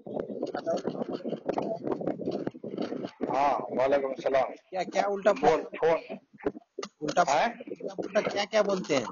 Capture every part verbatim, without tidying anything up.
हाँ, वालेकुम सलाम। क्या क्या उल्टा बोल फोन उल्टा है, उल्टा पुल्टा क्या क्या बोलते हैं?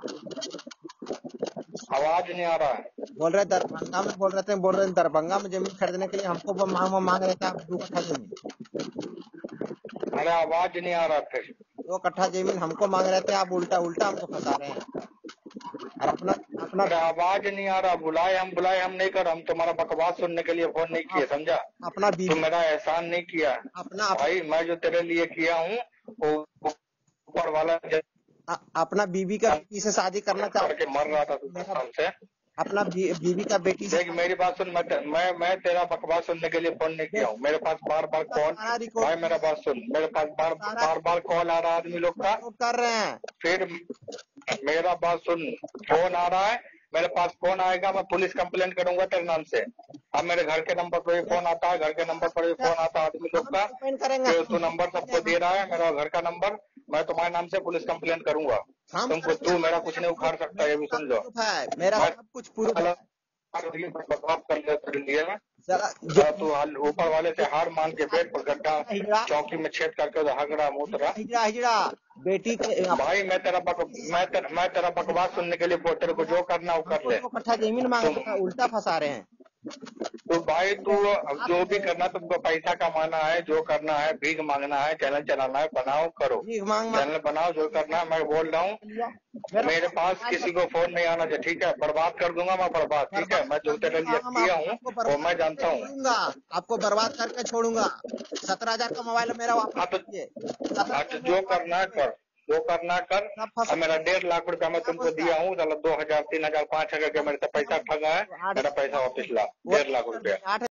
आवाज नहीं आ रहा है। बोल रहे दरभंगा में बोल रहे थे बोल रहे हैं दरभंगा में जमीन खरीदने के लिए हमको वो मांग मांग रहे थे आप दो कट्ठा जमीन। अरे आवाज नहीं आ रहा फिर। दो कट्ठा जमीन हमको मांग रहे थे, आप उल्टा उल्टा हमको फंसा रहे हैं। और अपना अपना अरे आवाज नहीं आ रहा। बुलाए हम बुलाए हम नहीं कर, हम तुम्हारा बकवास सुनने के लिए फोन नहीं किए, समझा? अपना तू बीबी मेरा एहसान नहीं किया अपना भाई। मैं जो तेरे लिए किया हूँ वो ऊपर वाला अ- अपना बीबी का बेटी से शादी करना चाहते करके मर रहा था तू दस साल से। अपना बी, बीबी का बेटी से देख मेरी बात सुन, मैं मैं मैं तेरा बकवास सुनने के लिए फोन नहीं किया हूँ। मेरे पास बार बार कॉल, सारा रिकॉर्ड भाई मेरा बात सुन, मेरे पास बार सारा बार बार कॉल आ रहा है आदमी लोग का। कर रहे हैं। फिर मेरा बात सुन, फोन आ रहा है, मेरे पास फोन आएगा, मैं पुलिस कंप्लेंट करूंगा तेरे नाम से। अब मेरे घर के नंबर पर भी फोन आता है, घर के नंबर पर भी फोन आता है आदमी लोग का कंप्लेंट करेंगे कि तू नंबर सबको दे रहा है, मेरा घर का नंबर। मैं तुम्हारे नाम से पुलिस कंप्लेंट करूंगा। हम तुमको तू मेरा कुछ नहीं उखाड़ सकता, ये भी सुन लो। प्रूफ है, मेरा मैं सब कुछ प्रूफ है। बकवास कर ले तेरे लिए मैं। साला जो साला तू हाल ऊपर वाले से हार मान के पेट पर गड्ढा हिजड़ा चौकी में छेद करके उधर हगड़ा मुंह रहा। हिजड़ा हिजड़ा बेटी के भाई मैं तेरा बक, मैं तेरा मैं तेरा बकवास सुनने के लिए बोल- तेरे को जो करना वो कर हमको ले। दो कट्ठा जमीन मांग तुम रहे हैं, उल्टा फंसा रहे हैं। तो भाई तू अब जो भी करना, तुमको पैसा कमाना है, जो करना है, भीख मांगना है, चैनल चलाना है, बनाओ करो। भीख मांग मांग चैनल बनाओ, जो करना है। मैं बोल रहा हूँ लिया मेरा मेरे पास किसी को फोन नहीं आना चाहिए, ठीक है? बर्बाद कर दूंगा मैं, बर्बाद, ठीक है? मैं जो तेरे लिए हम किया आप- हूँ आपको वो बर्बाद मैं जानता करके हूँ। छोड़ूंगा, आपको बर्बाद करके छोड़ूंगा। सत्रह हजार का मोबाइल मेरा वापस हाँ तो कीजिए। सत्रह अच्छा हजार जो मेरा करना है कर, जो करना है कर। सब फंसा अब मेरा डेढ़ लाख रुपया मैं क्या तुमको बोलता दिया है? हूँ, साला दो हजार तीन हजार पाँच हजार के मेरे से पैसा ठगा है, आठ मेरा पैसा वापस ला। डेढ़ लाख रुपया। आठ